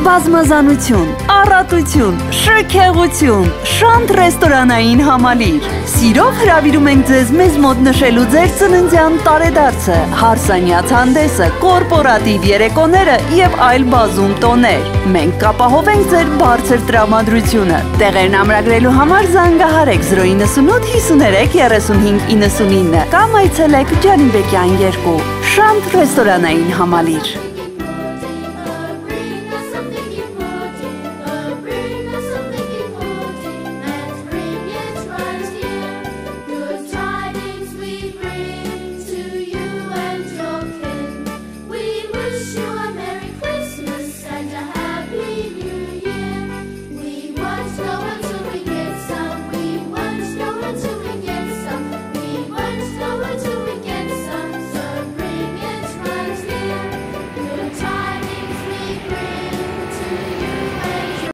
Բազմազանություն, առատություն, շքեղություն, Շանտ ռեստորանային համալիր։ Սիրով հրավիրում ենք ձեզ մեզ մոտ նշելու ձեր ծննդյան տարեդարձը, հարսանյաց հանդեսը, կորպորատիվ երեկոները եւ այլ բազում տոներ։ Մենք կապահովենք ձեր բարձր տրամադրությունը։ Տեղերն ամրագրելու համար զանգահարեք 098 53 35 99 կամ այցելեք Ջանիբեկյան 2 Շանտ ռեստորանային համալիր։